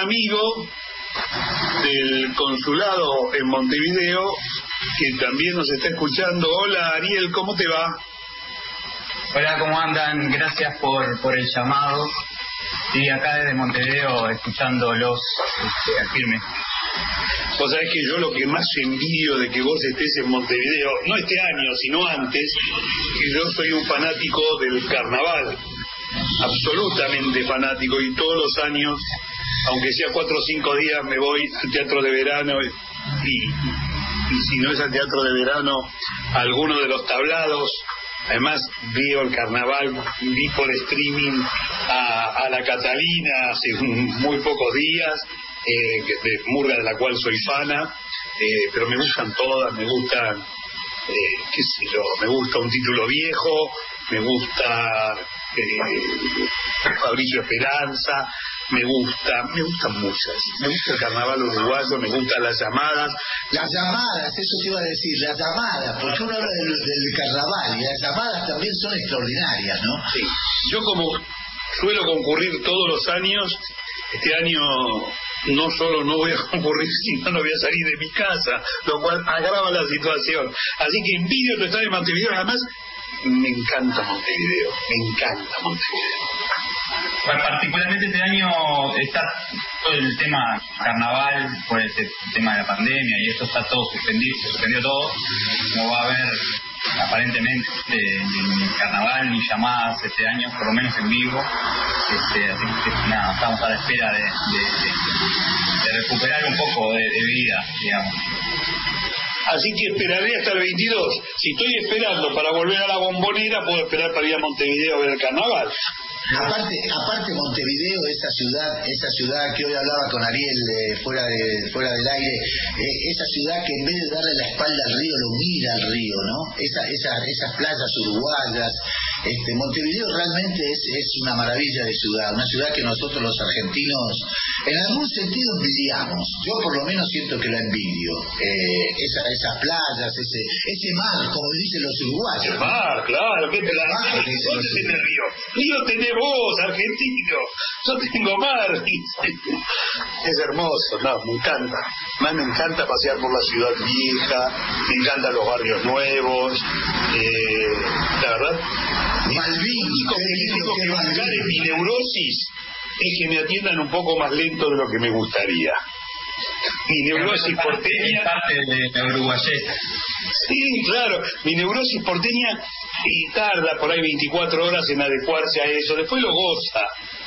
amigo del consulado en Montevideo que también nos está escuchando. Hola Ariel, ¿cómo te va? Hola, ¿cómo andan? Gracias por el llamado. Sí, acá desde Montevideo escuchándolos al firme. Vos sabés que yo lo que más envidio de que vos estés en Montevideo, no este año, sino antes, que yo soy un fanático del carnaval, absolutamente fanático, y todos los años, aunque sea 4 o 5 días, me voy al teatro de verano y si no es al teatro de verano, a alguno de los tablados. Además veo el carnaval, vi por streaming a la Catalina hace muy pocos días, de murga de la cual soy fana, pero me gustan todas, me gustan, qué sé yo, me gusta Un título viejo, me gusta Fabricio Esperanza, me gustan muchas, me gusta el carnaval uruguayo, me gustan las llamadas. Las llamadas, eso te iba a decir, las llamadas, porque uno habla del carnaval y las llamadas también son extraordinarias, ¿no? Sí, yo como suelo concurrir todos los años, este año no solo no voy a concurrir, sino no voy a salir de mi casa, lo cual agrava la situación. Así que envidio tu estado de Montevideo. Además, me encanta Montevideo. Bueno, particularmente este año está todo el tema carnaval por este tema de la pandemia y eso está todo suspendido, se suspendió todo. No va a haber aparentemente ni carnaval ni llamadas este año, por lo menos en vivo. Así que nada, estamos a la espera de recuperar un poco de vida, digamos. Así que esperaré hasta el 22. Si estoy esperando para volver a la Bombonera, puedo esperar para ir a Montevideo a ver el carnaval. Aparte Montevideo, esa ciudad que hoy hablaba con Ariel fuera del aire, esa ciudad que en vez de darle la espalda al río, lo mira al río, ¿no? Esas playas uruguayas. Montevideo realmente es una maravilla de ciudad, una ciudad que nosotros los argentinos en algún sentido envidiamos. Yo por lo menos siento que la envidio. Esas playas, ese mar, como dicen los uruguayos. El mar, claro, ¿qué te la mar? ¿Dónde tiene río? Río tenés vos, argentino. Yo tengo mar. Es hermoso, no, me encanta. Más me encanta pasear por la ciudad vieja, me encantan los barrios nuevos. La verdad, Malvin, que bancar en mi neurosis es que me atiendan un poco más lento de lo que me gustaría. Mi neurosis porteña, parte de la uruguayeta. Sí, claro, mi neurosis porteña y tarda por ahí 24 horas en adecuarse a eso, después lo goza.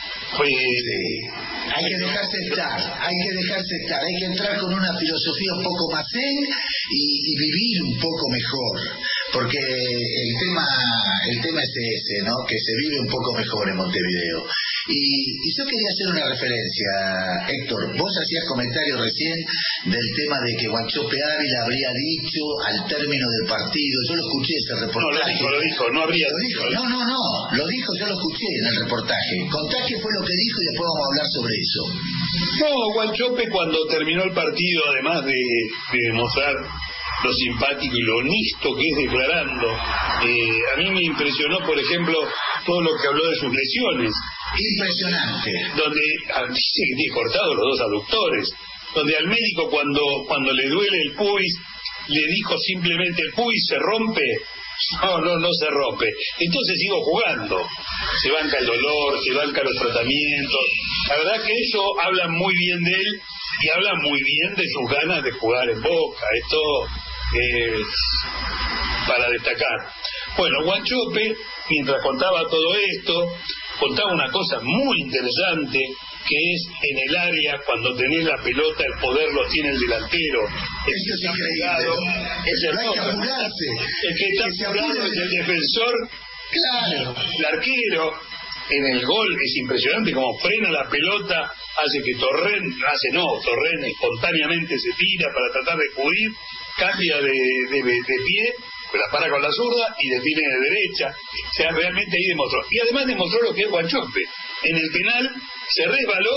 Hay que dejarse estar, hay que entrar con una filosofía un poco más zen y vivir un poco mejor, porque el tema es ese, ¿no? Que se vive un poco mejor en Montevideo. Y yo quería hacer una referencia, Héctor, vos hacías comentario recién del tema de que Guanchope Ávila habría dicho al término del partido, yo lo escuché ese reportaje. No, lo dijo, no habría dicho. No, lo dijo, yo lo escuché en el reportaje. Contá qué fue lo que dijo y después vamos a hablar sobre eso. No, Guanchope cuando terminó el partido, además de demostrar lo simpático y lo honesto que es declarando, a mí me impresionó, por ejemplo, todo lo que habló de sus lesiones. Impresionante. Donde dice que tiene cortados los 2 aductores, donde al médico cuando le duele el pubis, le dijo simplemente: el pubis se rompe. No se rompe. Entonces sigo jugando. Se banca el dolor, se banca los tratamientos. La verdad que eso habla muy bien de él y habla muy bien de sus ganas de jugar en Boca. Esto es para destacar. Bueno, Guanchope, mientras contaba todo esto, contaba una cosa muy interesante, que es en el área, cuando tenés la pelota, el poder lo tiene el delantero. Eso es increíble. El que está apurado es el defensor. Claro. El arquero, en el gol, es impresionante como frena la pelota, hace que Torren espontáneamente se tira para tratar de cubrir, cambia de pie, la para con la zurda y define de derecha. O sea, realmente ahí demostró. Y además demostró lo que es Guanchope. En el penal se resbaló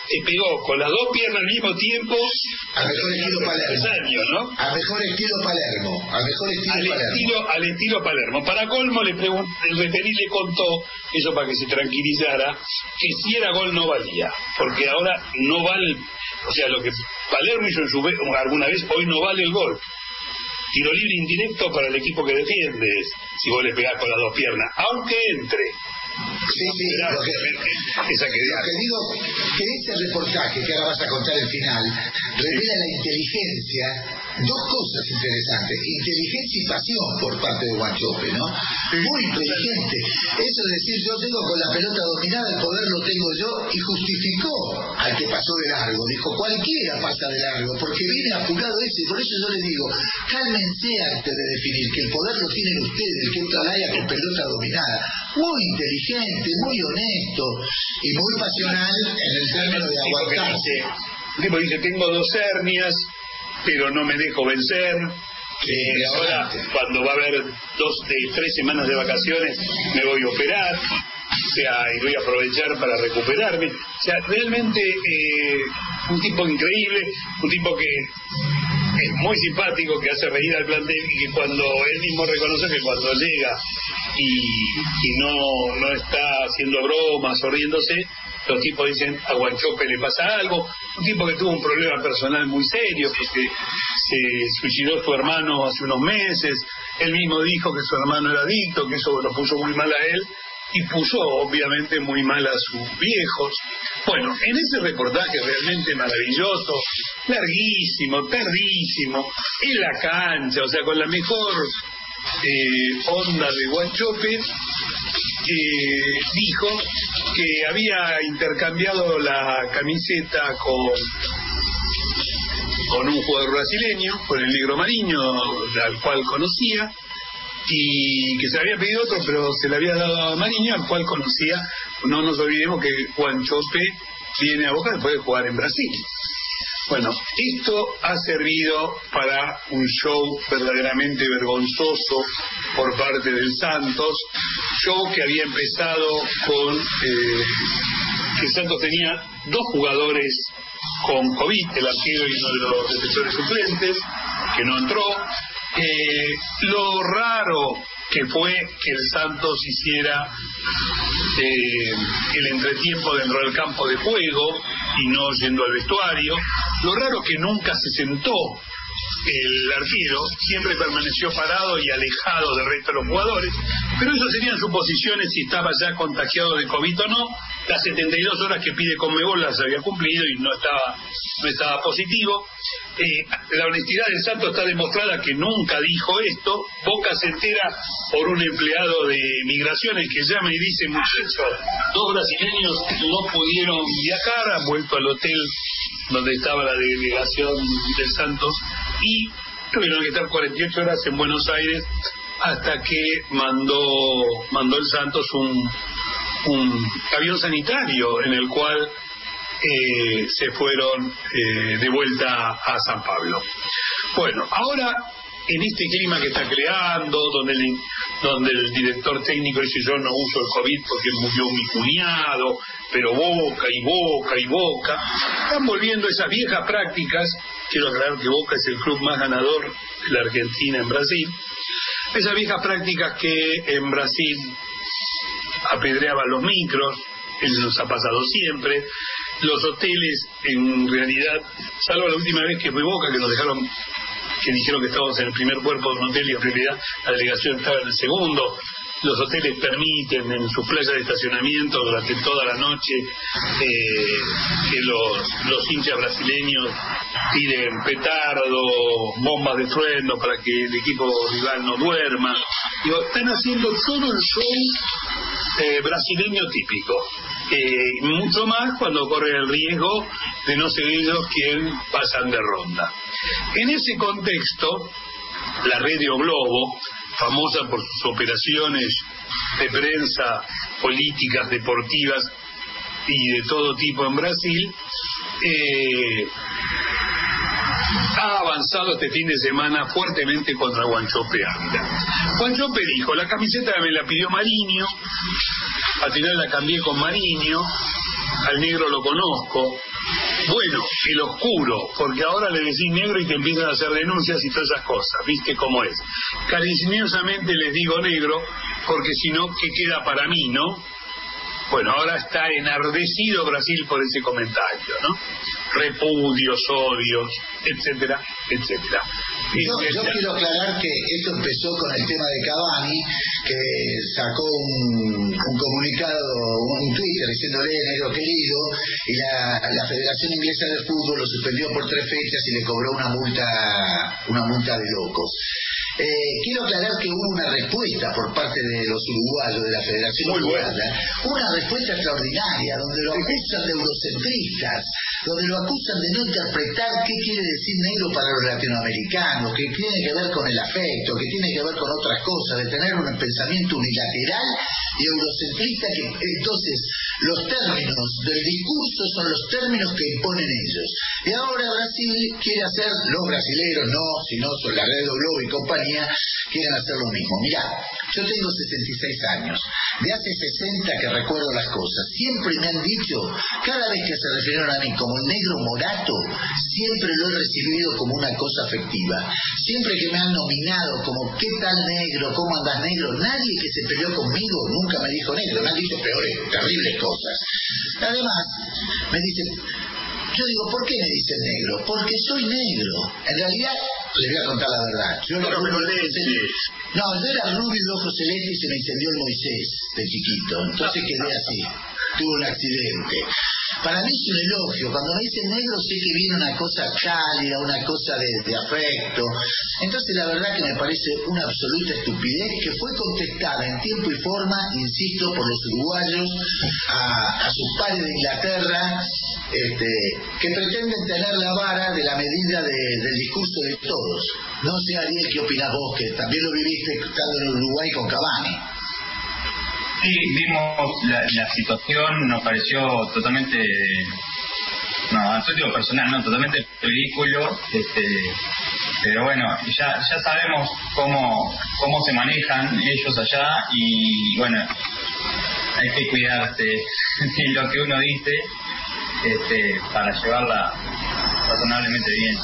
te pegó con las dos piernas al mismo tiempo al mejor estilo Palermo. Años, ¿no? Al mejor estilo Palermo. Al estilo Palermo. Para colmo, el referí le contó, eso para que se tranquilizara, que si era gol no valía, porque ahora no vale, o sea, lo que Palermo hizo alguna vez, hoy no vale el gol. Tiro libre indirecto para el equipo que defiende, si vos le pegás con las dos piernas, aunque entre. Sí, lo que digo, que ese reportaje que ahora vas a contar el final revela la inteligencia, dos cosas interesantes, inteligencia y pasión por parte de Wanchope, ¿no? Muy inteligente. Eso es decir, yo tengo con la pelota dominada, el poder lo tengo yo, y justificó al que pasó de largo. Dijo, cualquiera pasa de largo, porque viene apurado ese. Por eso yo le digo, cálmense antes de definir, que el poder lo tienen ustedes, el que entra al área con pelota dominada. Muy inteligente, muy honesto y muy pasional en el término de aguantarse. El tipo dice, tengo 2 hernias, pero no me dejo vencer. Ahora, cuando va a haber 3 semanas de vacaciones, me voy a operar. O sea, y voy a aprovechar para recuperarme. O sea, realmente un tipo increíble, un tipo que es muy simpático, que hace reír al plantel, y que cuando él mismo reconoce que cuando llega y no está haciendo bromas o riéndose, los tipos dicen, a Wanchope le pasa algo. Un tipo que tuvo un problema personal muy serio, porque se suicidó su hermano hace unos meses. Él mismo dijo que su hermano era adicto, que eso lo puso muy mal a él, y puso obviamente muy mal a sus viejos. Bueno, en ese reportaje realmente maravilloso, larguísimo, tardísimo, en la cancha, o sea, con la mejor onda de Wanchope, dijo que había intercambiado la camiseta con un jugador brasileño, con el Negro Mariño, al cual conocía, y que se había pedido otro, pero se le había dado a Mariño, al cual conocía. No nos olvidemos que Wanchope viene a Boca después de jugar en Brasil. Bueno, esto ha servido para un show verdaderamente vergonzoso por parte del Santos, show que había empezado con que Santos tenía 2 jugadores con COVID, el arquero y uno de los defensores suplentes, que no entró. Lo raro que fue que el Santos hiciera el entretiempo dentro del campo de juego y no yendo al vestuario. Lo raro que nunca se sentó el arquero, siempre permaneció parado y alejado del resto de los jugadores, pero eso serían suposiciones si estaba ya contagiado de COVID o no. Las 72 horas que pide Conmebol las había cumplido y no estaba positivo. La honestidad del Santos está demostrada, que nunca dijo esto. Boca se entera por un empleado de migraciones que llama y dice, muchachos, 2 brasileños no pudieron viajar, han vuelto al hotel donde estaba la delegación del Santos y tuvieron que estar 48 horas en Buenos Aires hasta que mandó el Santos un avión sanitario en el cual se fueron de vuelta a San Pablo. Bueno, ahora en este clima que está creando, donde el director técnico dice, yo no uso el COVID porque murió mi cuñado, pero Boca y Boca y Boca, están volviendo esas viejas prácticas. Quiero aclarar que Boca es el club más ganador de la Argentina en Brasil. Esas viejas prácticas que en Brasil apedreaban los micros, eso nos ha pasado siempre. Los hoteles, en realidad, salvo la última vez que fue Boca, que dijeron que estábamos en el primer cuerpo de un hotel y en realidad la delegación estaba en el segundo. Los hoteles permiten en sus playas de estacionamiento durante toda la noche que los hinchas brasileños tiren petardos, bombas de trueno para que el equipo rival no duerma. Están haciendo todo el show brasileño típico. Mucho más cuando corren el riesgo de no ser ellos quien pasan de ronda. En ese contexto, la Radio Globo, famosa por sus operaciones de prensa, políticas, deportivas y de todo tipo en Brasil, ha avanzado este fin de semana fuertemente contra Wanchope Ávila. Wanchope dijo, la camiseta me la pidió Mariño, al final la cambié con Mariño, al negro lo conozco, Bueno, el oscuro, porque ahora le decís negro y te empiezan a hacer denuncias y todas esas cosas, ¿viste cómo es? Cariñosamente les digo negro, porque si no, ¿qué queda para mí, no? Bueno, ahora está enardecido Brasil por ese comentario, ¿no? Repudios, odios, etcétera, etcétera. Yo quiero aclarar que esto empezó con el tema de Cavani, que sacó un comunicado, un Twitter diciéndole negro querido, y la Federación Inglesa de Fútbol lo suspendió por 3 fechas y le cobró una multa de locos. Quiero aclarar que hubo una respuesta por parte de los uruguayos, de la Federación Uruguaya, una respuesta extraordinaria, donde lo acusan de eurocentristas, donde lo acusan de no interpretar qué quiere decir negro para los latinoamericanos, que tiene que ver con el afecto, que tiene que ver con otras cosas, de tener un pensamiento unilateral y eurocentrista, que entonces los términos del discurso son los términos que imponen ellos. Y ahora Brasil quiere hacer, los brasileros no, sino son la Red Globo y compañía, quieren hacer lo mismo. Mirá, yo tengo 66 años, de hace 60 que recuerdo las cosas, siempre me han dicho, cada vez que se refirieron a mí como el negro Morato, siempre lo he recibido como una cosa afectiva. Siempre que me han nominado como ¿qué tal negro? ¿Cómo andás negro? Nadie que se peleó conmigo nunca me dijo negro, me han dicho peores, terribles cosas. Además, me dicen, yo digo, ¿por qué me dicen negro? Porque soy negro. En realidad, les voy a contar la verdad. Yo era rubio de ojos celestes y se me incendió el Moisés de chiquito. Entonces quedé así. Tuve un accidente. Para mí es un elogio. Cuando me dicen negro sé que viene una cosa cálida, una cosa de afecto. Entonces la verdad que me parece una absoluta estupidez que fue contestada en tiempo y forma, insisto, por los uruguayos a sus pares de Inglaterra, que pretenden tener la vara de la medida del discurso de todos. No sé, Ariel, ¿qué opinás vos? Que también lo viviste estando en Uruguay con Cavani. Sí, vimos la situación, nos pareció totalmente, digo personal, no, totalmente ridículo, pero bueno, ya sabemos cómo se manejan ellos allá y bueno, hay que cuidarse de lo que uno dice para llevarla razonablemente bien.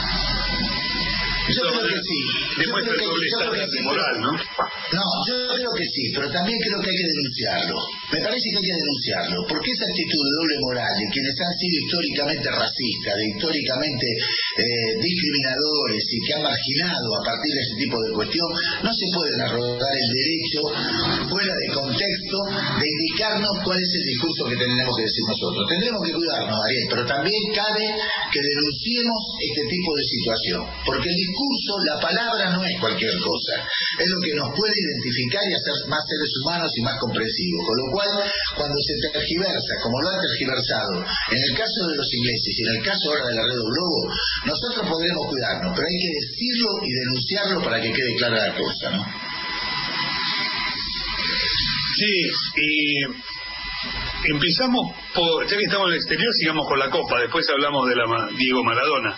Yo creo que sí. Demuestra el doble estándar de moral, ¿no? No, yo creo que sí, pero también creo que hay que denunciarlo. Me parece que hay que denunciarlo, porque esa actitud de doble moral de quienes han sido históricamente racistas, históricamente discriminadores y que han marginado a partir de ese tipo de cuestión, no se pueden arrogar el derecho, fuera de contexto, de indicarnos cuál es el discurso que tenemos que decir nosotros. Tendremos que cuidarnos, Ariel, pero también cabe que denunciemos este tipo de situación, porque el discurso, la palabra no es cualquier cosa, es lo que nos puede identificar y hacer más seres humanos y más comprensivos, con lo cual cuando se tergiversa, como lo han tergiversado en el caso de los ingleses y en el caso ahora de la Red Globo, nosotros podremos cuidarnos, pero hay que decirlo y denunciarlo para que quede clara la cosa, ¿no? Sí, y empezamos ya que estamos en el exterior, sigamos con la Copa, después hablamos de Diego Maradona.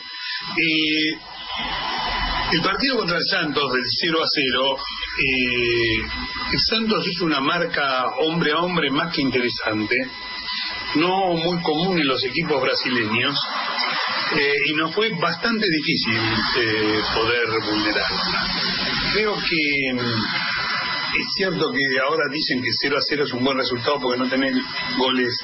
El partido contra el Santos del 0-0, el Santos hizo una marca hombre a hombre más que interesante, no muy común en los equipos brasileños, y nos fue bastante difícil poder vulnerarla. Creo que es cierto que ahora dicen que 0-0 es un buen resultado porque no tenés goles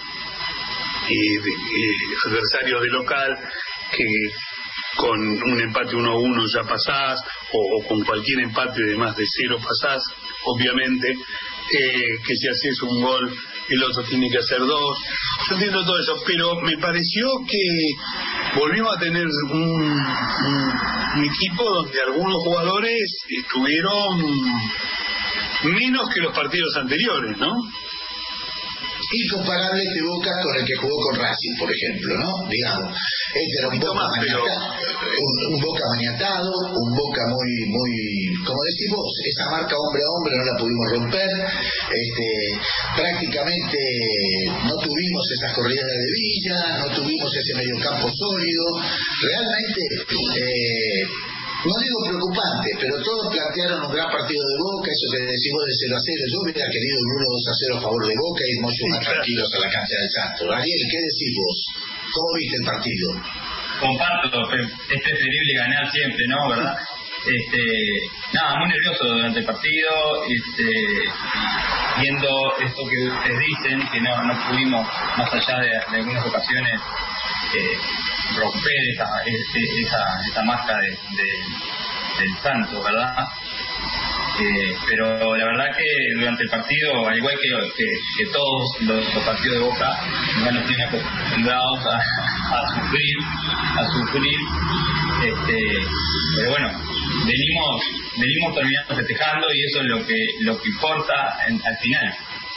de adversarios de local, que con un empate 1-1 ya pasás, o con cualquier empate de más de 0 pasás, obviamente, que si haces un gol el otro tiene que hacer 2. Yo entiendo todo eso, pero me pareció que volvimos a tener un equipo donde algunos jugadores estuvieron menos que los partidos anteriores, ¿no? Incomparable este Boca con el que jugó con Racing, por ejemplo, ¿no? Digamos, este era un Boca un Boca maniatado, un Boca muy, como decís vos, esa marca hombre a hombre no la pudimos romper, prácticamente no tuvimos esas corridas de Villa, no tuvimos ese mediocampo sólido, realmente no digo preocupante, pero todos plantearon un gran partido de Boca, eso que decimos de 0-0, yo hubiera querido un 1-2-0 a favor de Boca y ir mucho más tranquilos a la cancha del Santos. Ariel, ¿qué decís vos? ¿Cómo viste el partido? Comparto, es preferible ganar siempre, ¿no? ¿Verdad? Nada, muy nervioso durante el partido, viendo esto que ustedes dicen, que no pudimos, más allá de algunas ocasiones, romper esa marca del Santos, ¿verdad? Pero la verdad que durante el partido, al igual que todos los partidos de Boca, ya nos tienen acostumbrados a sufrir, pero bueno, venimos terminando festejando y eso es lo que importa al final.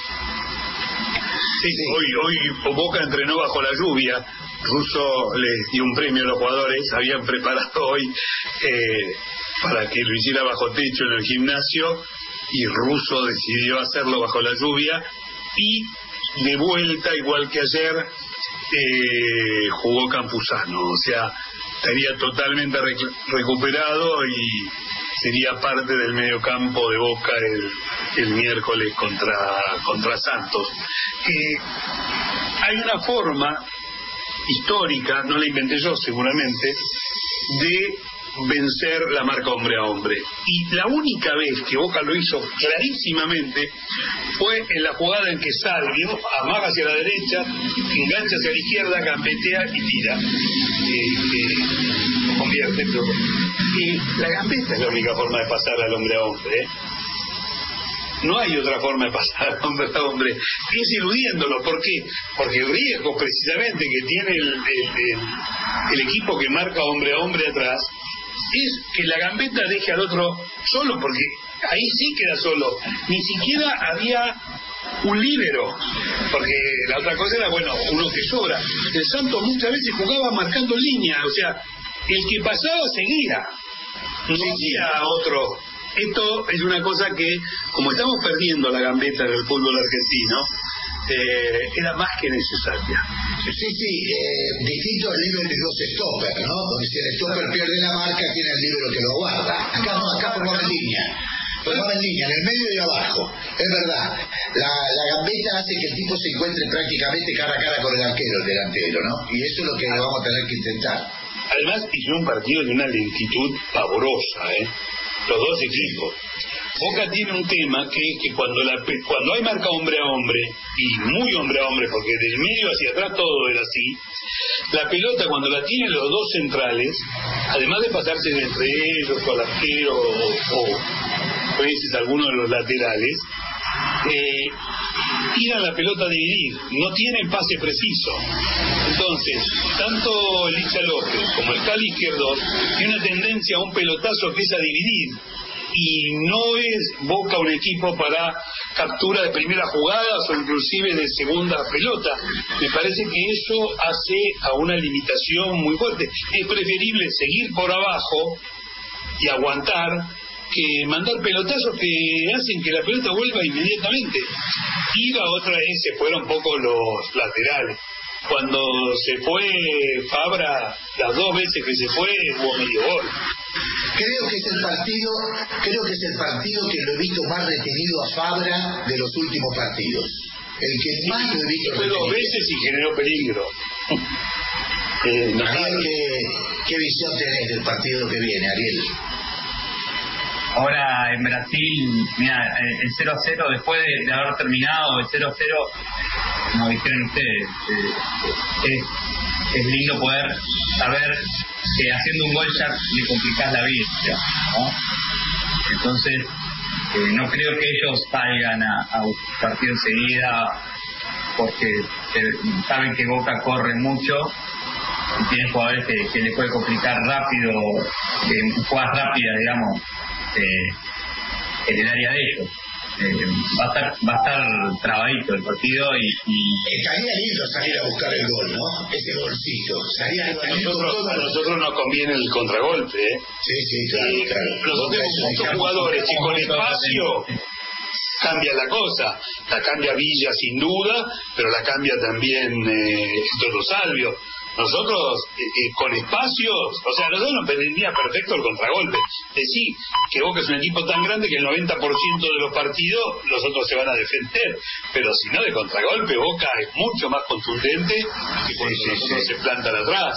Sí, hoy Boca entrenó bajo la lluvia. Russo les dio un premio a los jugadores, habían preparado hoy para que lo hiciera bajo techo en el gimnasio, y Russo decidió hacerlo bajo la lluvia, y de vuelta, igual que ayer, jugó Campuzano, o sea, estaría totalmente recuperado y sería parte del mediocampo de Boca el miércoles contra Santos. Hay una forma histórica, no la inventé yo seguramente, de vencer la marca hombre a hombre, y la única vez que Boca lo hizo clarísimamente fue en la jugada en que Salvio amaga hacia la derecha, engancha hacia la izquierda, gambetea y tira, convierte, y la gambeta es la única forma de pasar al hombre a hombre, No hay otra forma de pasar hombre a hombre, es iludiéndolo. ¿Por qué? Porque el riesgo precisamente que tiene el equipo que marca hombre a hombre atrás es que la gambeta deje al otro solo, porque ahí sí queda solo. Ni siquiera había un líbero, porque la otra cosa era, bueno, uno que sobra. El Santos muchas veces jugaba marcando línea, o sea, el que pasaba seguía, no había otro. Esto es una cosa que, como estamos perdiendo la gambeta del fútbol argentino, era más que necesaria. Sí, distinto al líbero de los stoppers, ¿no? Donde si el stopper pierde la marca, tiene el líbero que lo guarda. Acá no, acá formaba en línea. Formaba en línea, en el medio y abajo. Es verdad. La gambeta hace que el tipo se encuentre prácticamente cara a cara con el arquero, el delantero, ¿no? Y eso es lo que vamos a tener que intentar. Además, hizo un partido de una lentitud pavorosa, los dos equipos. Boca tiene un tema que es que cuando hay marca hombre a hombre, y muy hombre a hombre, porque del medio hacia atrás todo era así, la pelota cuando la tienen los dos centrales, además de pasarse entre ellos o al arquero o a veces alguno de los laterales, tiran la pelota a dividir, no tienen pase preciso. Entonces, tanto el Licha López como el Cali Izquierdo tiene una tendencia a un pelotazo que es a dividir, y no es Boca un equipo para captura de primeras jugadas o inclusive de segunda pelota. Me parece que eso hace a una limitación muy fuerte. Es preferible seguir por abajo y aguantar que mandar pelotazos que hacen que la pelota vuelva inmediatamente. Y la otra es, se fueron un poco los laterales. Cuando se fue Fabra, las dos veces que se fue, hubo medio gol. Creo que es el partido que lo he visto más retenido a Fabra de los últimos partidos. El que más lo he visto fue retenido. 2 veces y generó peligro. Ariel, ¿qué visión tenés del partido que viene, Ariel? Ahora en Brasil, mira, el 0-0, después de haber terminado el 0-0, como dijeron ustedes, es lindo poder saber que haciendo un gol ya le complicás la vida, ¿no? Entonces, no creo que ellos salgan a un partido enseguida, porque saben que Boca corre mucho y tiene jugadores que les puede complicar rápido, jugadas rápidas, digamos, en el área de ellos. Va a estar trabadito el partido y estaría lindo salir a buscar el gol, ¿no? Ese golcito. A nosotros nos conviene el contragolpe, Sí, claro. Nosotros tenemos muchos jugadores y con espacio cambia la cosa. La cambia Villa sin duda, pero la cambia también Toro Salvio. Nosotros, con espacios, o sea, nosotros nos vendría perfecto el contragolpe. Decir que Boca es un equipo tan grande que el 90% de los partidos los otros se van a defender, pero si no, de contragolpe Boca es mucho más contundente que cuando nosotros se plantan atrás.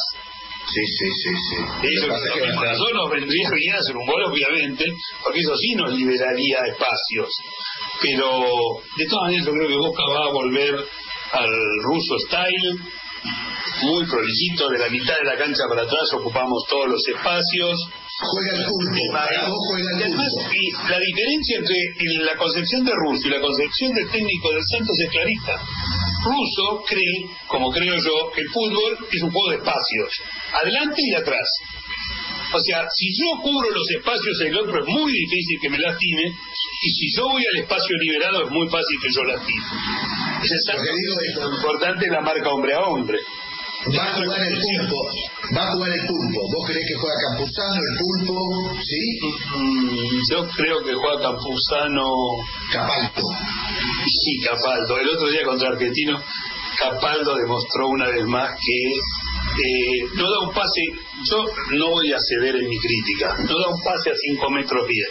Sí. Eso que a nosotros nos vendría bien hacer un gol, obviamente, porque eso sí nos liberaría espacios. Pero de todas maneras yo creo que Boca va a volver al ruso style, muy prolijito, de la mitad de la cancha para atrás ocupamos todos los espacios. Juega el pulpo, y además, la diferencia entre la concepción de Russo y la concepción del técnico del Santos es clarita. Russo cree, como creo yo, que el fútbol es un juego de espacios, adelante y atrás. O sea, si yo cubro los espacios, el otro es muy difícil que me lastime, y si yo voy al espacio liberado es muy fácil que yo lastime. Es exactamente lo importante, la marca hombre a hombre. Va a jugar el pulpo. ¿Vos creés que juega Campuzano, el pulpo? ¿Sí? Yo creo que juega Campuzano. Capaldo. Sí, Capaldo. El otro día contra Argentino, Capaldo demostró una vez más que no da un pase. Yo no voy a ceder en mi crítica. No da un pase a 5 metros bien.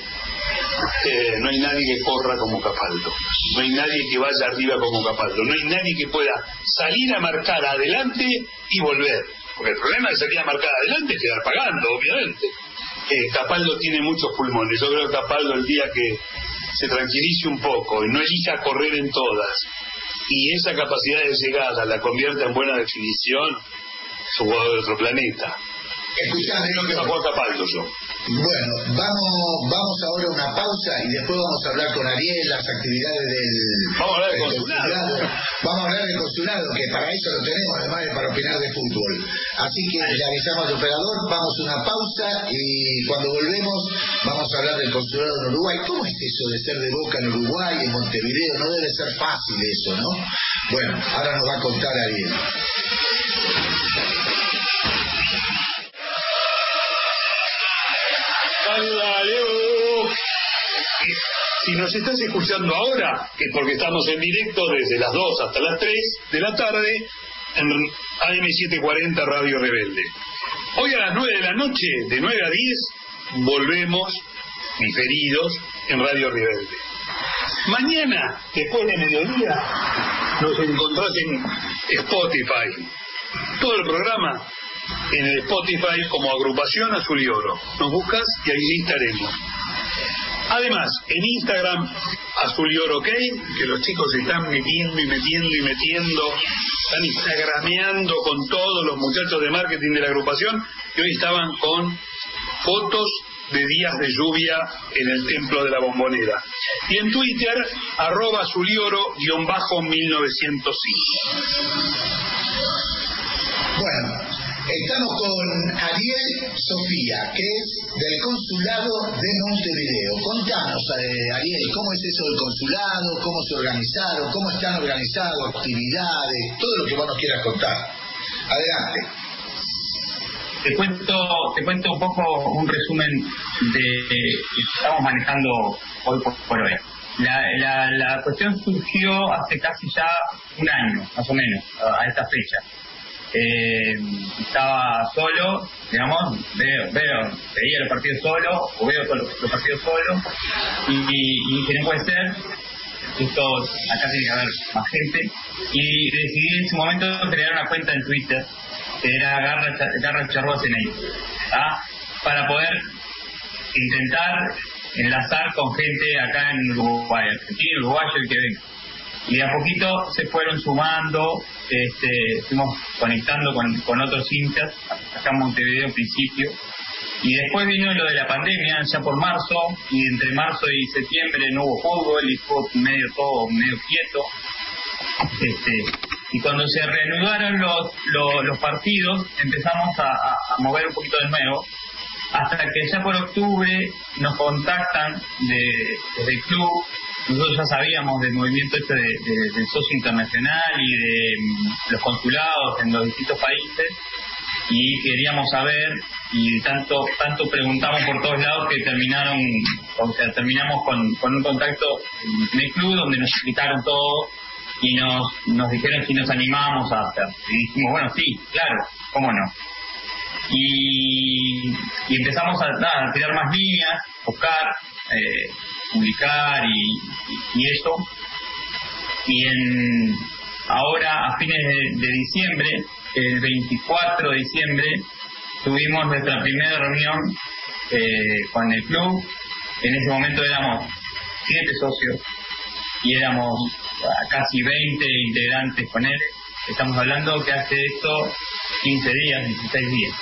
No hay nadie que corra como Capaldo, no hay nadie que vaya arriba como Capaldo, no hay nadie que pueda salir a marcar adelante y volver, porque el problema de salir a marcar adelante es quedar pagando, obviamente. Capaldo tiene muchos pulmones. Yo creo que Capaldo, el día que se tranquilice un poco y no elija correr en todas, y esa capacidad de llegada la convierta en buena definición, es un jugador de otro planeta. Escuchame, lo que va a jugar Capaldo yo. Bueno, vamos ahora a una pausa y después vamos a hablar con Ariel las actividades del... Vamos a hablar del consulado. Vamos a hablar del consulado, que para eso lo tenemos, además de para opinar de fútbol. Así que le avisamos al operador, vamos a una pausa y cuando volvemos vamos a hablar del consulado en Uruguay. ¿Cómo es eso de ser de Boca en Uruguay, en Montevideo? No debe ser fácil eso, ¿no? Bueno, ahora nos va a contar Ariel. Si nos estás escuchando ahora, es porque estamos en directo desde las 2 hasta las 3 de la tarde en AM740 Radio Rebelde. Hoy a las 9 de la noche, de 9 a 10, volvemos, diferidos, en Radio Rebelde. Mañana, después de mediodía, nos encontrás en Spotify. Todo el programa en el Spotify como Agrupación Azul y Oro. Nos buscas y ahí estaremos. Además, en Instagram, Azul y Oro OK, que los chicos están metiendo, están instagrameando con todos los muchachos de marketing de la agrupación, que hoy estaban con fotos de días de lluvia en el Templo de la Bombonera. Y en Twitter, @azulioro_1905. Bueno, estamos con Ariel Sofía, que es del Consulado de Montevideo. Contanos, Ariel, ¿cómo es eso del consulado? ¿Cómo se organizaron? ¿Cómo están organizados? ¿Actividades? Todo lo que vos nos quieras contar. Adelante. Te cuento un poco un resumen de que estamos manejando hoy por hoy. La cuestión surgió hace casi ya un año, más o menos, a esta fecha. Estaba solo, digamos, veía los partidos solo, o veo todos los partidos solo, y dije, no puede ser, esto, acá tiene que haber más gente, y decidí en su momento crear una cuenta en Twitter, que era Garra Charrúa CNI, para poder intentar enlazar con gente acá en Uruguay, Argentina, uruguayo, el que venga. Y de a poquito se fueron sumando, fuimos conectando con otros hinchas, acá en Montevideo en principio, y después vino lo de la pandemia, ya por marzo, y entre marzo y septiembre no hubo fútbol, y fue todo medio quieto, y cuando se reanudaron los partidos, empezamos a mover un poquito de nuevo, hasta que ya por octubre nos contactan desde el club. Nosotros ya sabíamos del movimiento del socio internacional y de los consulados en los distintos países, y queríamos saber, y tanto preguntamos por todos lados que terminamos con un contacto en el club donde nos explicaron todo, y nos dijeron si nos animábamos a hacer. Y dijimos, bueno, sí, claro, cómo no. Y empezamos a tirar más líneas, buscar, publicar y eso. Y ahora, a fines de diciembre, el 24 de diciembre, tuvimos nuestra primera reunión con el club. En ese momento éramos 7 socios y éramos casi 20 integrantes con él. Estamos hablando que hace esto 15 días, 16 días.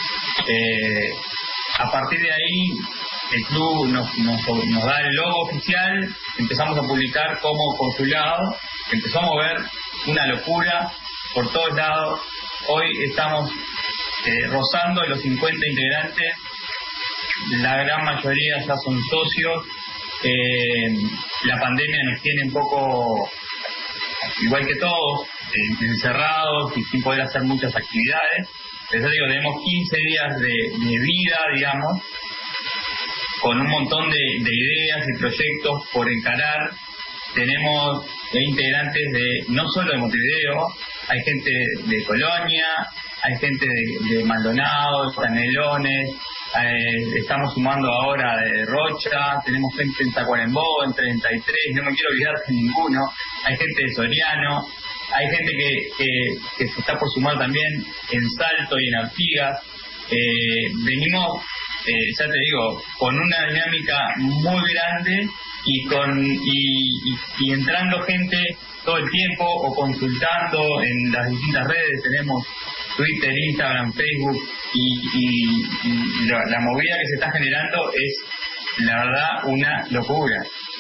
A partir de ahí, el club nos da el logo oficial, empezamos a publicar como consulado, empezó a mover una locura por todos lados. Hoy estamos rozando los 50 integrantes, la gran mayoría ya son socios. La pandemia nos tiene un poco, igual que todos, encerrados y sin poder hacer muchas actividades. Pero digo, tenemos 15 días de vida, digamos, con un montón de ideas y proyectos por encarar. Tenemos integrantes no solo de Montevideo, hay gente de Colonia, hay gente de Maldonado, de Canelones, estamos sumando ahora de Rocha, tenemos gente en Tacuarembó, en 33, no me quiero olvidar de ninguno, hay gente de Soriano, hay gente que se está por sumar también en Salto y en Artigas. Venimos, ya te digo, con una dinámica muy grande y entrando gente todo el tiempo o consultando en las distintas redes. Tenemos Twitter, Instagram, Facebook y la movida que se está generando es, la verdad, una locura.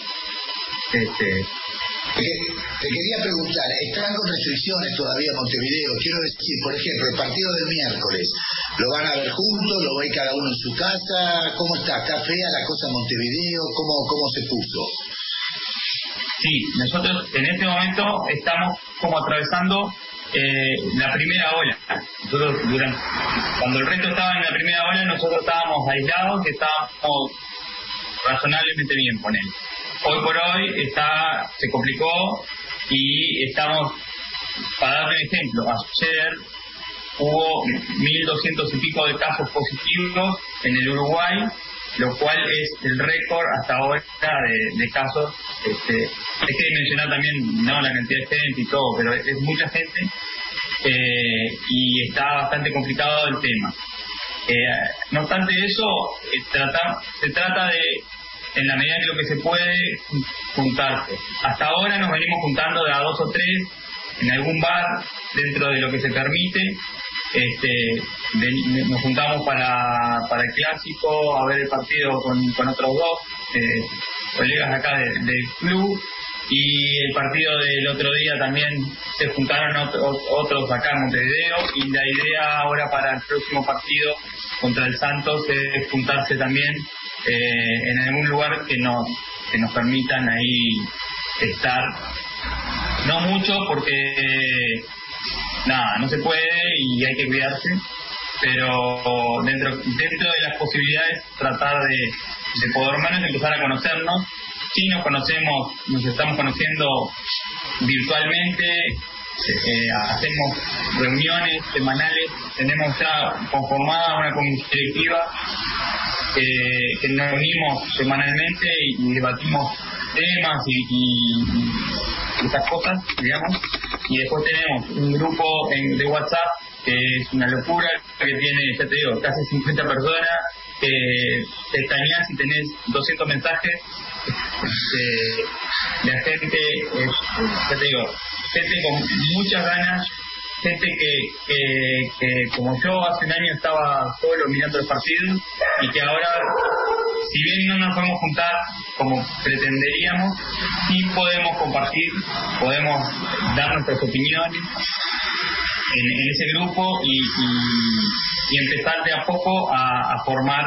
Te quería preguntar, ¿están con restricciones todavía en Montevideo? Quiero decir, por ejemplo, el partido del miércoles, ¿lo van a ver juntos? ¿Lo ve cada uno en su casa? ¿Cómo está? ¿Está fea la cosa en Montevideo? ¿Cómo se puso? Sí, nosotros en este momento estamos como atravesando la primera ola. Nosotros cuando el resto estaba en la primera ola, nosotros estábamos aislados, que estábamos razonablemente bien con él. Hoy por hoy se complicó y estamos, para darle un ejemplo, ayer hubo 1.200 y pico de casos positivos en el Uruguay, lo cual es el récord hasta ahora de casos. Hay que mencionar también la cantidad de gente y todo, pero es mucha gente y está bastante complicado el tema. No obstante eso, se trata de, en la medida que lo que se puede, juntarse. Hasta ahora nos venimos juntando de a 2 o 3 en algún bar dentro de lo que se permite. Nos juntamos para el clásico, a ver el partido con otros 2 colegas acá del club, y el partido del otro día también se juntaron otros acá en Montevideo, y la idea ahora para el próximo partido contra el Santos es juntarse también en algún lugar que nos permitan ahí estar. No mucho porque no se puede y hay que cuidarse, pero dentro de las posibilidades tratar de por lo menos empezar a conocernos. Sí, nos estamos conociendo virtualmente, hacemos reuniones semanales, tenemos ya conformada una comisión directiva que nos reunimos semanalmente y debatimos temas y esas cosas, digamos. Y después tenemos un grupo de WhatsApp que es una locura, que tiene, ya te digo, casi 50 personas, que te extrañas y tenés 200 mensajes de gente, ya te digo, gente con muchas ganas, gente que como yo hace un año estaba solo mirando los partidos, y que ahora, si bien no nos podemos juntar como pretenderíamos, sí podemos compartir, podemos dar nuestras opiniones en ese grupo y empezar de a poco a formar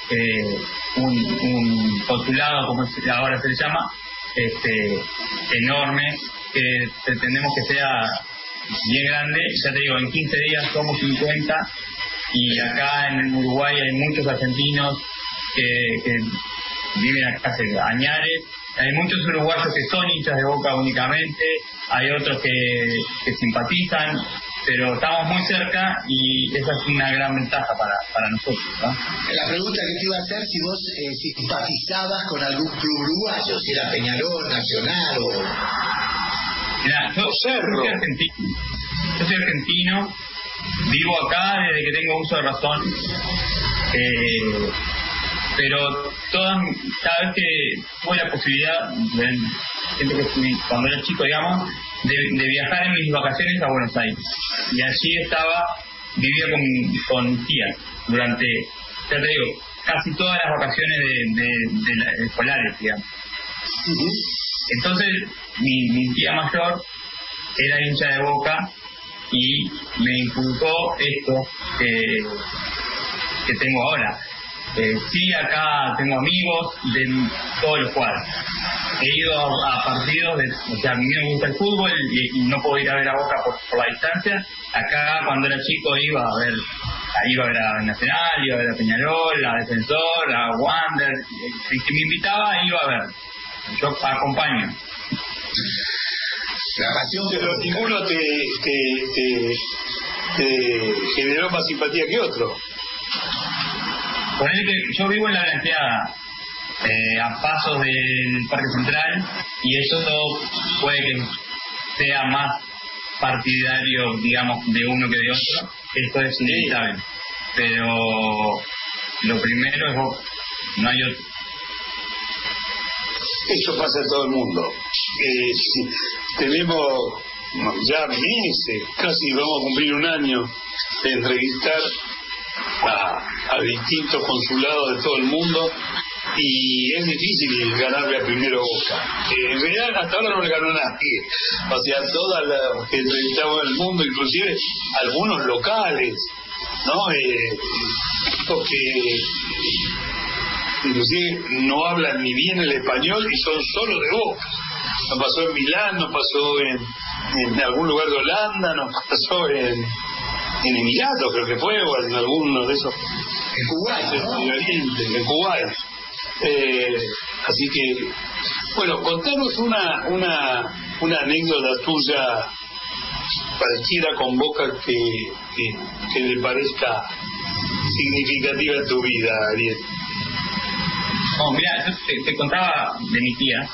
un consulado, como ahora se le llama, enorme, que pretendemos que sea bien grande. Ya te digo, en 15 días somos 50, y acá en Uruguay hay muchos argentinos que viven acá hace añares. Hay muchos uruguayos que son hinchas de Boca únicamente, hay otros que simpatizan, pero estamos muy cerca y esa es una gran ventaja para nosotros, ¿no? La pregunta que te iba a hacer, si vos simpatizabas con algún club uruguayo, si era Peñarol, Nacional o... Mirá, yo soy argentino, vivo acá desde que tengo uso de razón, pero cada vez que tuve la posibilidad, cuando era chico, digamos, de viajar en mis vacaciones a Buenos Aires, y allí vivía con mi tía durante, ya te digo, casi todas las vacaciones de escolares, digamos. Entonces mi tía mayor era hincha de Boca y me inculcó esto que tengo ahora. Sí, acá tengo amigos de todos los cuadros. He ido a partidos, o sea, a mí me gusta el fútbol y no puedo ir a ver a Boca por la distancia. Acá, cuando era chico, iba a ver a Nacional, iba a ver a Peñarol, a Defensor, a Wander. El que me invitaba, iba a ver. Yo acompaño. La pasión, pero ninguno te generó más simpatía que otro. Ponele que yo vivo en La Blanqueada, a pasos del Parque Central, y eso puede que sea más partidario, digamos, de uno que de otro. Esto es inevitable. Pero lo primero es Boca, no hay otro. Eso pasa en todo el mundo. Tenemos ya meses, casi vamos a cumplir un año de entrevistar a distintos consulados de todo el mundo, y es difícil ganarle a primero Boca. En realidad hasta ahora no le ganó nadie, o sea, todas las que entrevistamos en el mundo, inclusive algunos locales, ¿no? Que inclusive no hablan ni bien el español y son solo de Boca. Nos pasó en Milán, nos pasó en algún lugar de Holanda, nos pasó en Emiratos, creo que fue, o en alguno de esos. En Kuwait, ¿no? En Kuwait. Así que, bueno, contanos una anécdota tuya, cualquiera con Boca, que le parezca significativa en tu vida, Ariel. No, mira, yo te contaba de mi tía,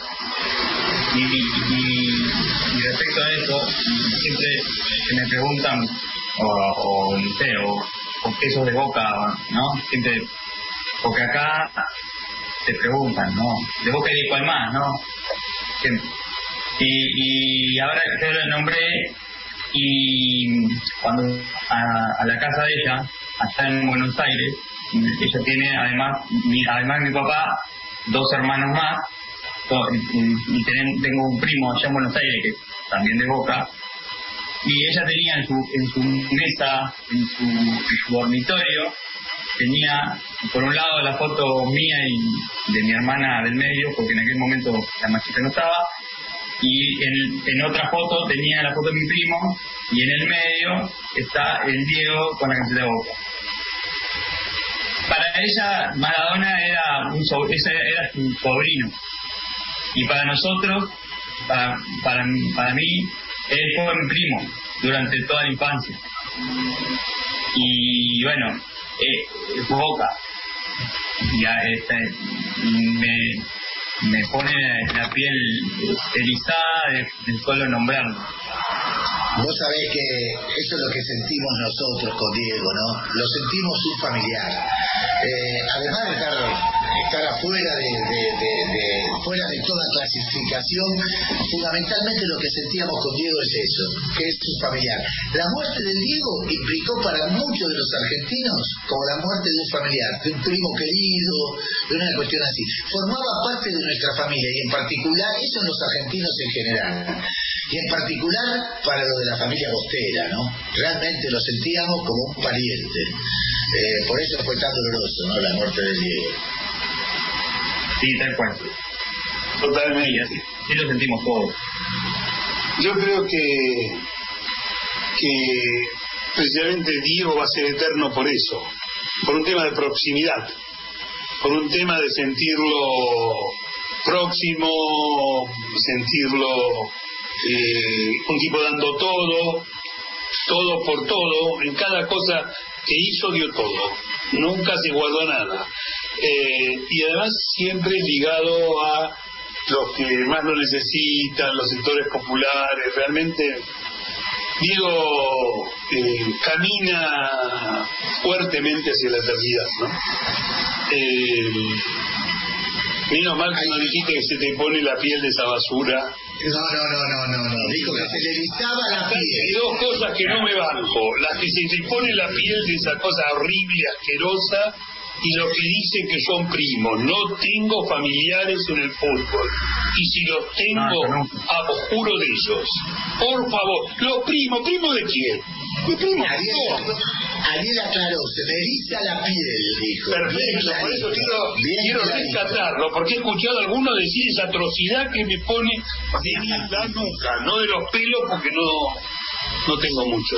y respecto a eso, siempre que me preguntan, o no sé, o qué sos de Boca, ¿no? Siempre, porque acá te preguntan, ¿no? De Boca y de cuál más, ¿no? Siempre. Y ahora que lo nombré, y cuando a la casa de ella, allá en Buenos Aires, ella tiene además mi papá, 2 hermanos más, y tengo un primo allá en Buenos Aires que también de Boca, y ella tenía en su mesa, en su dormitorio, tenía por un lado la foto mía y de mi hermana del medio, porque en aquel momento la más chica no estaba, y en otra foto tenía la foto de mi primo, y en el medio está el Diego con la camiseta de Boca. Para ella Maradona era su sobrino, y para nosotros, para mí, él fue mi primo durante toda la infancia. Y bueno, Boca, ya me pone la piel erizada de solo nombrarlo. Vos sabés que eso es lo que sentimos nosotros con Diego, ¿no? Lo sentimos un familiar. Además de estar afuera fuera de toda clasificación, fundamentalmente lo que sentíamos con Diego es eso, que es un familiar. La muerte de Diego implicó para muchos de los argentinos como la muerte de un familiar, de un primo querido, de una cuestión así. Formaba parte de nuestra familia, y en particular, eso en los argentinos en general, y en particular para lo de la familia Bostera, ¿no? Realmente lo sentíamos como un pariente. Por eso fue tan doloroso, ¿no?, la muerte de Diego. Sí, tal cual. Totalmente. Sí, así lo sentimos todos. Yo creo que precisamente Diego va a ser eterno por eso, por un tema de proximidad, por un tema de sentirlo próximo, sentirlo un tipo dando todo por todo, en cada cosa que hizo dio todo, nunca se guardó nada, y además siempre ligado a los que más lo necesitan, los sectores populares. Realmente Diego camina fuertemente hacia la eternidad, ¿no? Menos mal que no dijiste que se te pone la piel de esa basura. No. Dijo que se le erizaba la piel. Hay dos cosas que no me banco: las que se te pone la piel de esa cosa horrible, asquerosa, y los que dicen que son primos. No tengo familiares en el fútbol, y si los tengo, abjuro de ellos. Por favor, los primos ¿de quién? ¿De primos? Ariel aclaró, se me eriza la piel, dijo. Perfecto, por eso quiero rescatarlo, porque he escuchado a algunos decir esa atrocidad que me pone de la nuca, no de los pelos, porque no tengo muchos.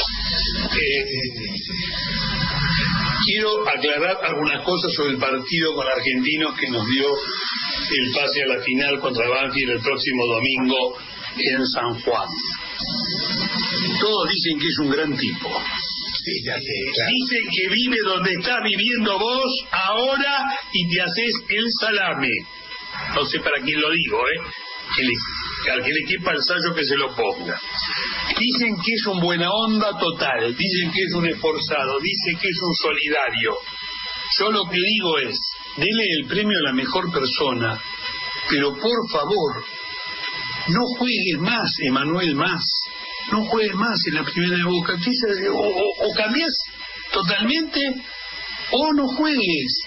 Quiero aclarar algunas cosas sobre el partido con Argentinos que nos dio el pase a la final contra Banfield el próximo domingo en San Juan. Todos dicen que es un gran tipo. Sí, ya sé, claro. Dicen que vive donde estás viviendo vos ahora y te haces el salame. No sé para quién lo digo, al que le quepa el sayo que se lo ponga. Dicen que es un buena onda total, dicen que es un esforzado, dicen que es un solidario. Yo lo que digo es, dele el premio a la mejor persona, pero por favor, no juegues más, Emanuel, más. No juegues más en la primera de Boca. O cambias totalmente o no juegues.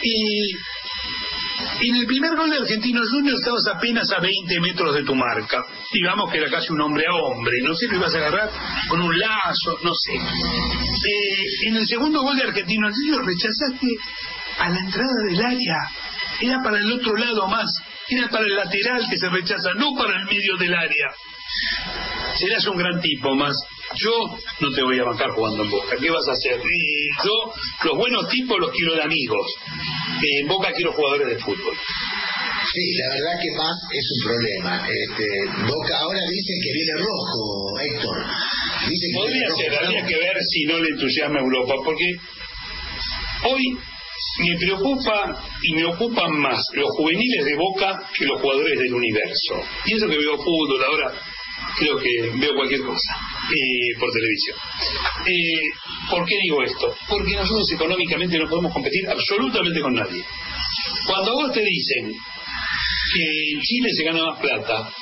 En el primer gol de Argentinos Juniors estabas apenas a 20 metros de tu marca. Digamos que era casi un hombre a hombre. No sé, lo ibas a agarrar con un lazo, no sé. En el segundo gol de Argentinos Juniors rechazaste a la entrada del área. Era para el otro lado más. Era para el lateral que se rechaza, no para el medio del área. Serás un gran tipo, más yo no te voy a bancar jugando en Boca. ¿Qué vas a hacer? Yo, los buenos tipos los quiero de amigos. En Boca quiero jugadores de fútbol. Sí, la verdad que más es un problema. Boca ahora dicen que viene rojo, Héctor. Dicen que podría viene ser, rojo. habría que ver si no le entusiasma a Europa, porque hoy me preocupa y me ocupan más los juveniles de Boca que los jugadores del universo. Y eso que veo fútbol ahora, creo que veo cualquier cosa por televisión. ¿Por qué digo esto? Porque nosotros económicamente no podemos competir absolutamente con nadie. Cuando a vos te dicen que en Chile se gana más plata,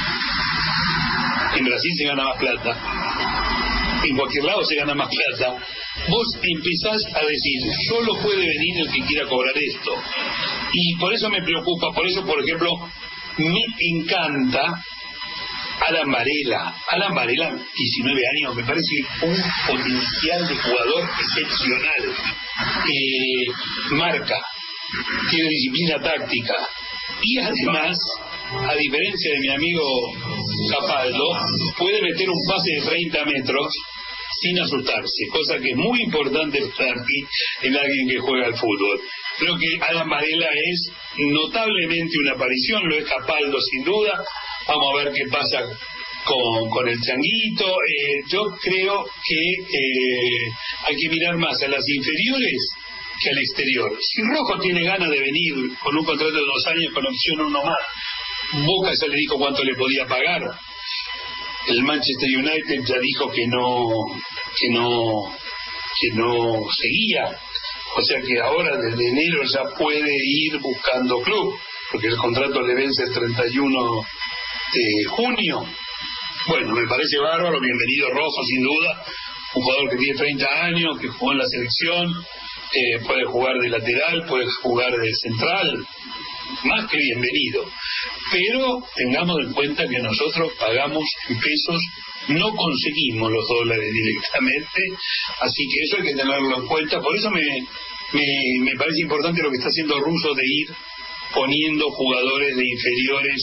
en Brasil se gana más plata, en cualquier lado se gana más plata, vos empezás a decir, solo puede venir el que quiera cobrar esto. Y por eso me preocupa, por eso, por ejemplo, me encanta Alan Varela, 19 años, me parece un potencial de jugador excepcional. Marca, tiene disciplina táctica y además, a diferencia de mi amigo Capaldo, puede meter un pase de 30 metros sin asustarse, cosa que es muy importante para mí en alguien que juega al fútbol. Creo que Alan Varela es notablemente una aparición, lo es Capaldo sin duda. Vamos a ver qué pasa con el Changuito. Yo creo que hay que mirar más a las inferiores que al exterior. Si Rojo tiene ganas de venir con un contrato de 2 años con opción 1 más, Boca ya le dijo cuánto le podía pagar. El Manchester United ya dijo que no seguía. O sea que ahora desde enero ya puede ir buscando club, porque el contrato le vence el 31 de junio. Bueno, me parece bárbaro, bienvenido Rojo sin duda, un jugador que tiene 30 años, que jugó en la selección, puede jugar de lateral, puede jugar de central, más que bienvenido. Pero tengamos en cuenta que nosotros pagamos en pesos, no conseguimos los dólares directamente, así que eso hay que tenerlo en cuenta. Por eso me parece importante lo que está haciendo Russo de ir poniendo jugadores de inferiores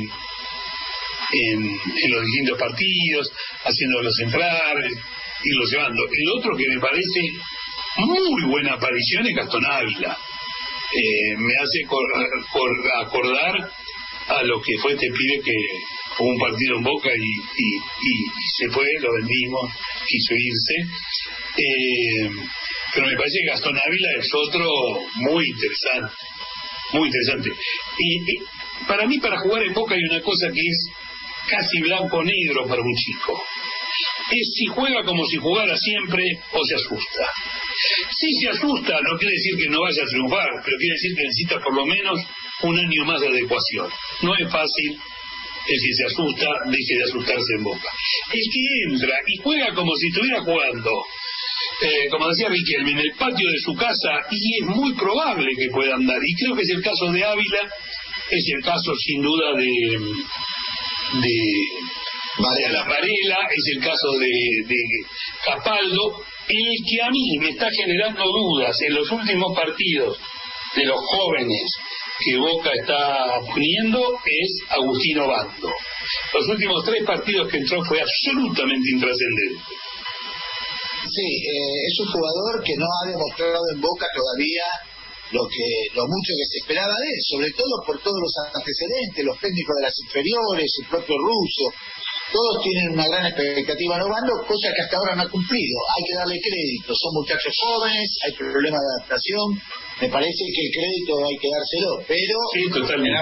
en los distintos partidos, haciéndolos entrar, irlos llevando. El otro que me parece muy buena aparición es Gastón Ávila. Me hace acordar a lo que fue este pibe Hubo un partido en Boca y se fue, lo vendimos, quiso irse. Pero me parece que Gastón Ávila es otro muy interesante, muy interesante. Y para mí, para jugar en Boca hay una cosa que es casi blanco-negro para un chico. Es si juega como si jugara siempre o se asusta. Si se asusta, no quiere decir que no vaya a triunfar, pero quiere decir que necesita por lo menos un año más de adecuación. No es fácil el que se asusta, deje de asustarse en Boca. El que entra y juega como si estuviera jugando, como decía Riquelme, en el patio de su casa, y es muy probable que pueda andar. Y creo que es el caso de Ávila, es el caso sin duda de la Varela, es el caso de Capaldo. El que a mí me está generando dudas en los últimos partidos de los jóvenes que Boca está poniendo es Agustín Obando. Los últimos 3 partidos que entró fue absolutamente intrascendente. Sí, es un jugador que no ha demostrado en Boca todavía lo mucho que se esperaba de él, sobre todo por todos los antecedentes, los técnicos de las inferiores, el propio Russo. Todos tienen una gran expectativa en Obando, cosa que hasta ahora no ha cumplido. Hay que darle crédito, son muchachos jóvenes, hay problemas de adaptación. Me parece que el crédito hay que dárselo, pero sí, totalmente.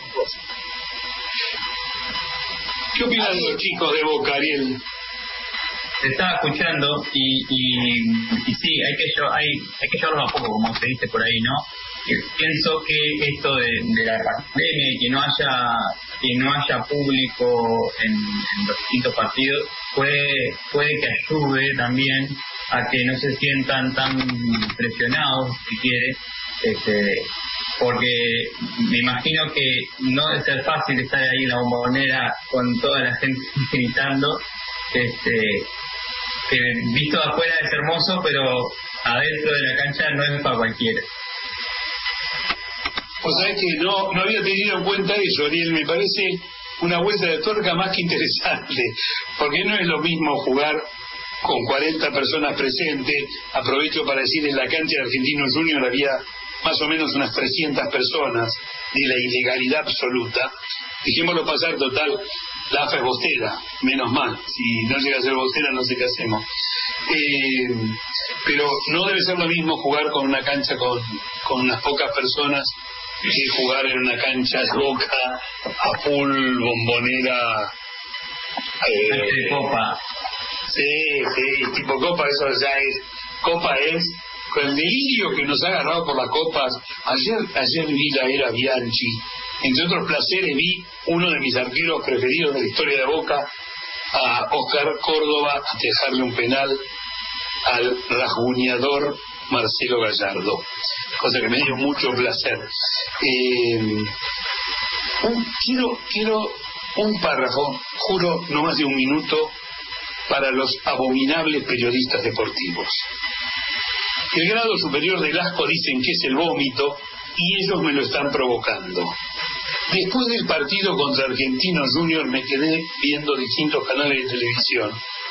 ¿Qué opinas de los chicos de Boca, Ariel? Te estaba escuchando y sí, hay que llevarlo a poco, como se dice por ahí, ¿no? Pienso que esto de la pandemia y que no haya público en los distintos partidos puede que ayude también a que no se sientan tan presionados, si quiere, porque me imagino que no debe ser fácil estar ahí en la Bombonera con toda la gente gritando, que visto de afuera es hermoso, pero adentro de la cancha no es para cualquiera. Pues sabés que no había tenido en cuenta eso, Ariel. Me parece una vuelta de tuerca más que interesante, porque no es lo mismo jugar con 40 personas presentes. Aprovecho para decir, en la cancha de Argentinos Juniors había más o menos unas 300 personas, de la ilegalidad absoluta. Dejémoslo pasar, total, la AFA es bostera, menos mal. Si no llega a ser bostera, no sé qué hacemos. Pero no debe ser lo mismo jugar con una cancha con unas pocas personas que jugar en una cancha de Boca a full Bombonera. Copa. Sí, tipo Copa, eso ya es. Copa es con el delirio que nos ha agarrado por las copas. Ayer vi la era Bianchi. Entre otros placeres, vi uno de mis arqueros preferidos de la historia de Boca, a Oscar Córdoba, a dejarle un penal al rasguñador Marcelo Gallardo, cosa que me dio mucho placer. Quiero un párrafo, juro, no más de un minuto, para los abominables periodistas deportivos. El grado superior del asco dicen que es el vómito, y ellos me lo están provocando. Después del partido contra Argentinos Juniors me quedé viendo distintos canales de televisión,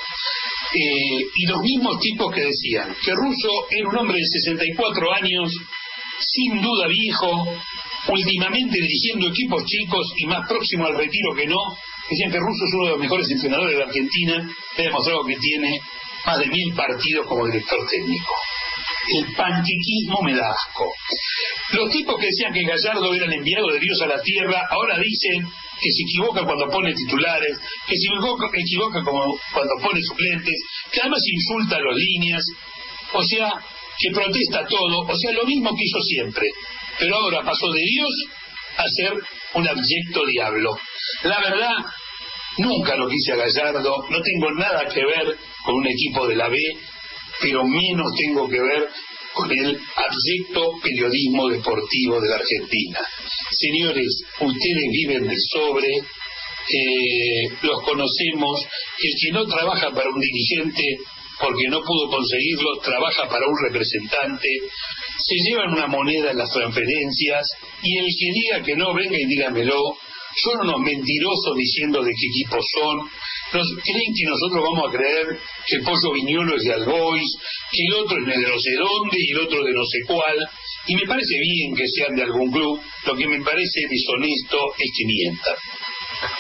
y los mismos tipos que decían que Russo era un hombre de 64 años, sin duda viejo, últimamente dirigiendo equipos chicos y más próximo al retiro que no. Decían que Russo es uno de los mejores entrenadores de la Argentina, ha demostrado que tiene más de 1000 partidos como director técnico. El panchiquismo me da asco. Los tipos que decían que Gallardo era el enviado de Dios a la tierra, ahora dicen que se equivoca cuando pone titulares, que se equivoca como cuando pone suplentes, que además insulta a los líneas, o sea, que protesta todo, o sea, lo mismo que hizo siempre, pero ahora pasó de Dios a ser un abyecto diablo. La verdad, nunca lo quise a Gallardo, no tengo nada que ver con un equipo de la B, pero menos tengo que ver con el abyecto periodismo deportivo de la Argentina. Señores, ustedes viven del sobre, los conocemos. El que no trabaja para un dirigente porque no pudo conseguirlo, trabaja para un representante, se llevan una moneda en las transferencias, y el que diga que no, venga y dígamelo. Son unos mentirosos diciendo de qué equipos son. Creen que nosotros vamos a creer que el Pollo Viñolo es de Albois, que el otro es de no sé dónde y el otro de no sé cuál. Y me parece bien que sean de algún club. Lo que me parece deshonesto es que mientan.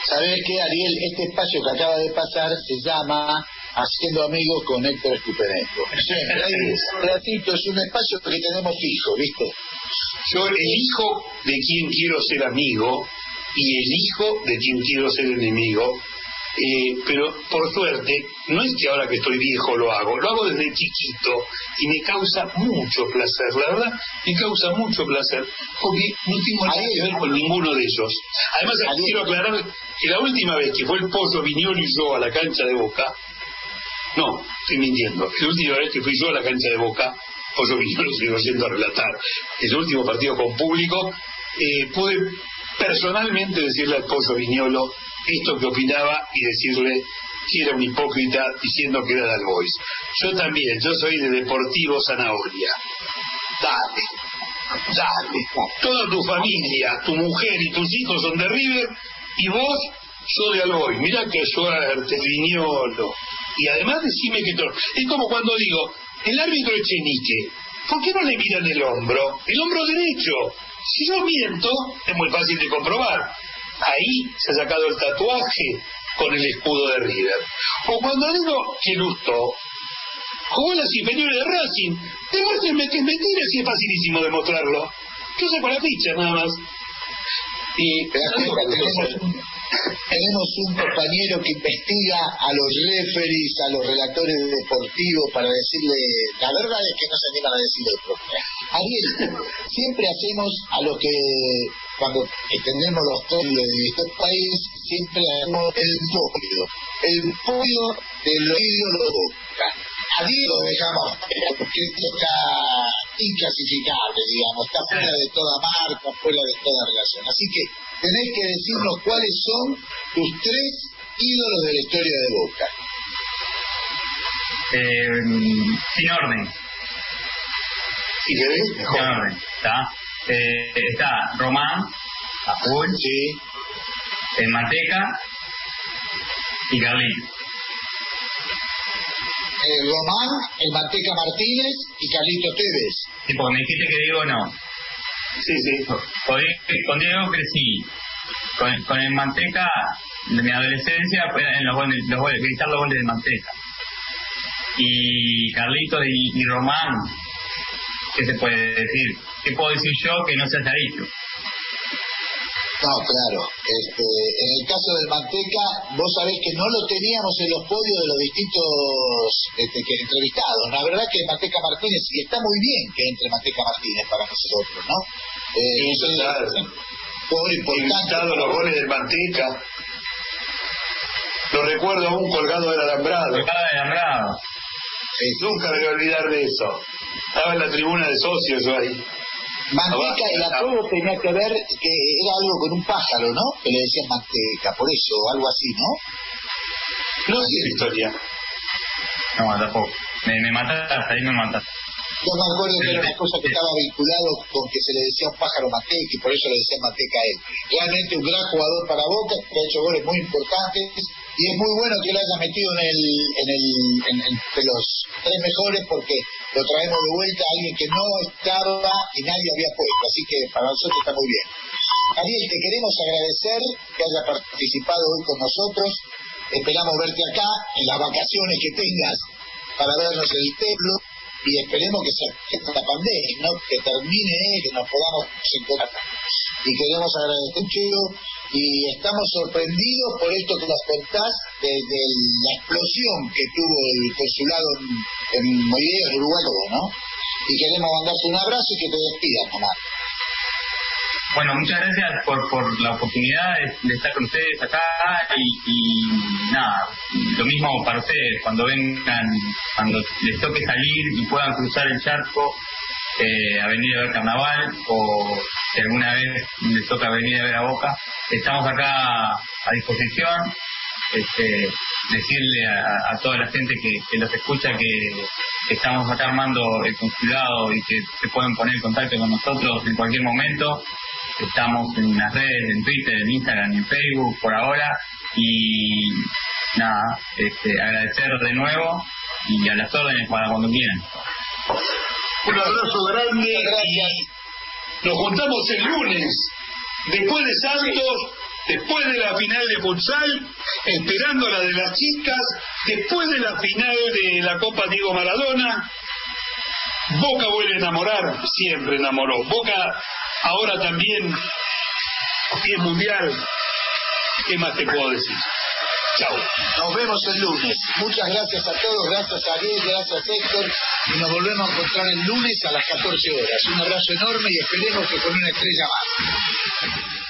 ¿Sabés qué, Ariel? Este espacio que acaba de pasar se llama Haciendo Amigos con Héctor Escupeneko. Sí, un ratito, es un espacio que tenemos fijo, ¿viste? Yo elijo de quién quiero ser amigo y elijo de quién quiero ser enemigo. Pero por suerte, no es que ahora que estoy viejo lo hago desde chiquito y me causa mucho placer, la verdad, me causa mucho placer, porque no tengo nada que ver con ninguno de ellos. Además, quiero aclarar que la última vez que fue el Pollo Viñolo y yo a la cancha de Boca, no, estoy mintiendo, la última vez que fui yo a la cancha de Boca, Pollo Viñolo sigo yendo a relatar, el último partido con público, pude personalmente decirle al Pollo Viñolo esto que opinaba y decirle que era un hipócrita diciendo que era del Boys. Yo también, yo soy de Deportivo Zanahoria. Dale. Toda tu familia, tu mujer y tus hijos son de River y vos sos de Alboy. Mirá qué suerte, Viñolo. Y además decime que todo. Es como cuando digo, el árbitro Echenique, ¿por qué no le miran el hombro? El hombro derecho. Si yo miento, es muy fácil de comprobar. Ahí se ha sacado el tatuaje con el escudo de River. O cuando digo que Lustó jugó en las inferiores de Racing, demuéstrenme que es mentira, si es facilísimo demostrarlo. Yo saco la ficha nada más. Y tenemos un compañero que investiga a los referees, a los relatores deportivos para decirle, la verdad es que no se animan a decirle el propio. Ariel, siempre hacemos a lo que, cuando entendemos los tópicos de este país, siempre hacemos el podio de los ídolos. A Diego lo dejamos, porque esto está inclasificable, digamos, está fuera de toda marca, fuera de toda relación. Así que tenés que decirnos cuáles son tus 3 ídolos de la historia de Boca. Sin orden. Si querés, mejor. Sin orden, está Román, Azul, Sí. el Manteca y Carlitos. Román, el Manteca Martínez y Carlitos Tevez. Sí, porque me dijiste que Diego no. Sí. Con Diego crecí. Con el Manteca, de mi adolescencia, en los goles, gritar los goles de Manteca. Y Carlitos y Román, ¿qué se puede decir? ¿Qué puedo decir yo que no se haya dicho? No, claro. En el caso del Manteca, vos sabés que no lo teníamos en los podios de los distintos entrevistados. La verdad que Manteca Martínez, y está muy bien que entre Manteca Martínez para nosotros, ¿no? Por importante. Los goles del Manteca. Lo recuerdo aún colgado del alambrado. Nunca me voy a olvidar de eso. Estaba en la tribuna de socios yo ahí. Manteca, el apodo tenía que ver que era algo con un pájaro, ¿no? Que le decían Manteca, por eso, algo así, ¿no? No sé la historia. No, tampoco. Me mataste, ahí me mataste. Yo me acuerdo que era una cosa que estaba vinculado con que se le decía un pájaro Manteca y por eso le decían Manteca a él. Realmente un gran jugador para Boca, que ha hecho goles muy importantes y es muy bueno que lo haya metido entre los 3 mejores porque lo traemos de vuelta a alguien que no estaba y nadie había puesto, así que para nosotros está muy bien. Ariel, te queremos agradecer que hayas participado hoy con nosotros, esperamos verte acá en las vacaciones que tengas para vernos en el templo y esperemos que se la pandemia, ¿no? Que termine, que nos podamos encontrar. Y queremos agradecer mucho y estamos sorprendidos por esto que nos contás de la explosión que tuvo el consulado en Montevideo, en Uruguay, ¿no? Y queremos mandarte un abrazo y que te despidas, mamá. Bueno, muchas gracias por la oportunidad de estar con ustedes acá y nada, lo mismo para ustedes, cuando vengan, cuando les toque salir y puedan cruzar el charco a venir a ver carnaval o si alguna vez les toca venir a ver a Boca, estamos acá a disposición, decirle a toda la gente que los escucha que estamos acá armando el consulado y que se pueden poner en contacto con nosotros en cualquier momento. Estamos en las redes, en Twitter, en Instagram, en Facebook por ahora y nada, agradecer de nuevo y a las órdenes para cuando quieran. Un abrazo grande y nos juntamos el lunes después de Santos después de la final de futsal, esperando la de las chicas, después de la final de la Copa Diego Maradona. Boca vuelve a enamorar, siempre enamoró. Boca ahora también es mundial. ¿Qué más te puedo decir? Chao. Nos vemos el lunes. Muchas gracias a todos, gracias a Ariel, gracias a Héctor, y nos volvemos a encontrar el lunes a las 14 horas. Un abrazo enorme y esperemos que con una estrella más.